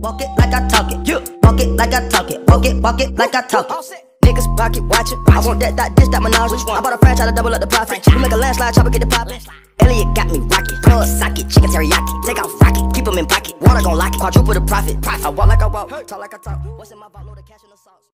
Walk it like I talk it. Walk it like I talk it. Walk it like I talk it. Niggas pocket watching. I want that, dish, that menage. I bought a franchise to double up the profit. You make a landslide, chopper get the pop. Elliot got me rocket. Plug socket, chicken teriyaki. Take off rocket, keep them in pocket. Water gon' lock it. Quadruple the profit. I walk like I walk, talk like I talk. What's in my vault? Know the cash in the sauce.